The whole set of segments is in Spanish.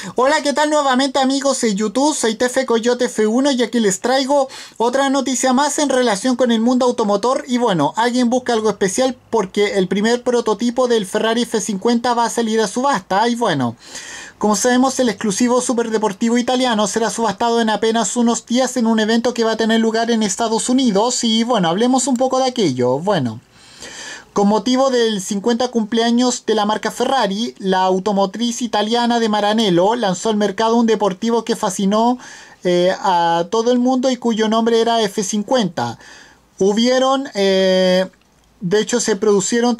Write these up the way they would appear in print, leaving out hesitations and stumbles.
Hola, ¿qué tal nuevamente amigos de YouTube? Soy Tefe Coyote F1 y aquí les traigo otra noticia más en relación con el mundo automotor. Y bueno, alguien busca algo especial porque el primer prototipo del Ferrari F50 va a salir a subasta. Y bueno, como sabemos, el exclusivo superdeportivo italiano será subastado en apenas unos días en un evento que va a tener lugar en Estados Unidos. Y bueno, hablemos un poco de aquello. Bueno, con motivo del 50 cumpleaños de la marca Ferrari, la automotriz italiana de Maranello lanzó al mercado un deportivo que fascinó a todo el mundo y cuyo nombre era F50. De hecho se produjeron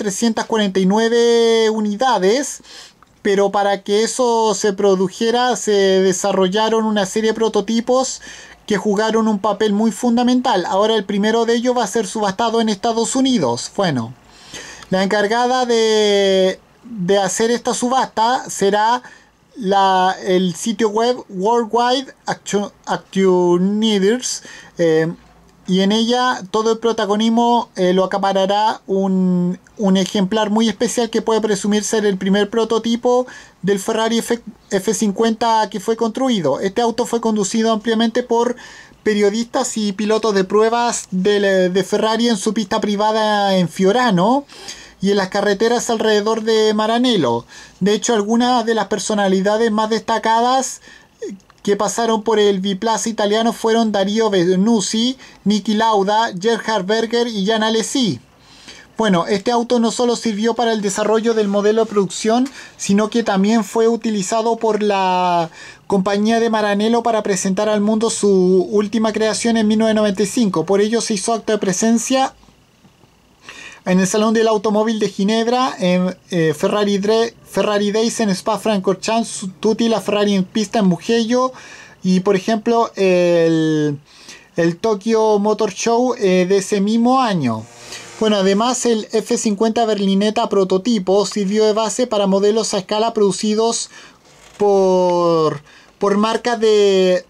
349 unidades, pero para que eso se produjera se desarrollaron una serie de prototipos que jugaron un papel muy fundamental. Ahora el primero de ellos va a ser subastado en Estados Unidos. Bueno, la encargada de hacer esta subasta será el sitio web Worldwide Auctioneers, y en ella todo el protagonismo lo acaparará un ejemplar muy especial que puede presumir ser el primer prototipo del Ferrari F50 que fue construido. Este auto fue conducido ampliamente por periodistas y pilotos de pruebas de Ferrari en su pista privada en Fiorano y en las carreteras alrededor de Maranello. De hecho, algunas de las personalidades más destacadas que pasaron por el biplaza italiano fueron Dario Venuzzi, Niki Lauda, Gerhard Berger y Jan Alesi. Bueno, este auto no solo sirvió para el desarrollo del modelo de producción, sino que también fue utilizado por la compañía de Maranello para presentar al mundo su última creación en 1995. Por ello se hizo acto de presencia en el Salón del Automóvil de Ginebra, en Ferrari Days en Spa-Francorchamps, Tutti, la Ferrari en pista en Mugello y por ejemplo el Tokyo Motor Show de ese mismo año. Bueno, además el F50 Berlinetta prototipo sirvió de base para modelos a escala producidos por marcas de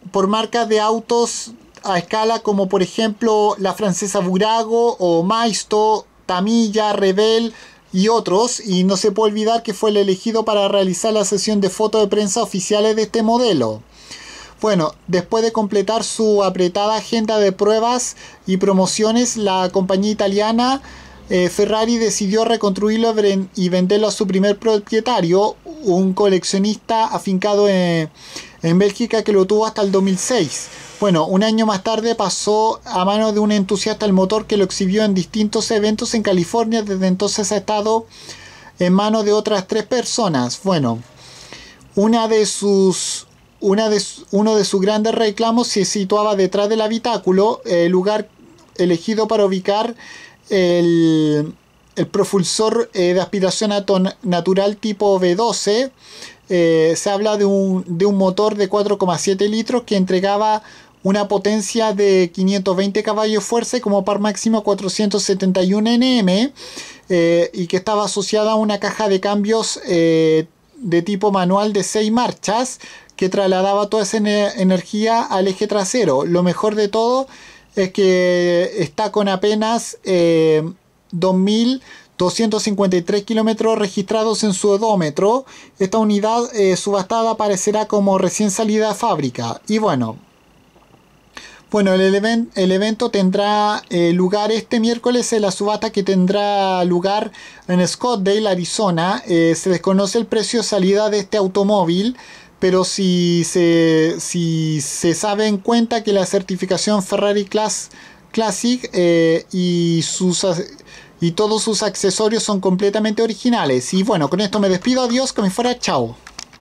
autos a escala como por ejemplo la francesa Burago o Maisto, Tamiya, Rebel y otros, y no se puede olvidar que fue el elegido para realizar la sesión de fotos de prensa oficiales de este modelo. Bueno, después de completar su apretada agenda de pruebas y promociones, la compañía italiana Ferrari decidió reconstruirlo y venderlo a su primer propietario, un coleccionista afincado en Bélgica que lo tuvo hasta el 2006. Bueno, un año más tarde pasó a manos de un entusiasta del motor que lo exhibió en distintos eventos en California. Desde entonces ha estado en manos de otras 3 personas. Bueno, uno de sus grandes reclamos se situaba detrás del habitáculo, el lugar elegido para ubicar el propulsor de aspiración natural tipo V12. Se habla de un motor de 4,7 litros que entregaba una potencia de 520 caballos de fuerza y como par máximo 471 Nm, y que estaba asociada a una caja de cambios de tipo manual de 6 marchas que trasladaba toda esa energía al eje trasero. Lo mejor de todo es que está con apenas 2.253 kilómetros registrados en su odómetro. Esta unidad subastada aparecerá como recién salida de fábrica. Y bueno, el evento tendrá lugar este miércoles en la subasta que tendrá lugar en Scottsdale, Arizona. Se desconoce el precio de salida de este automóvil, pero si se sabe en cuenta que la certificación Ferrari Classic y todos sus accesorios son completamente originales. Y bueno, con esto me despido. Adiós, que me fuera, chao.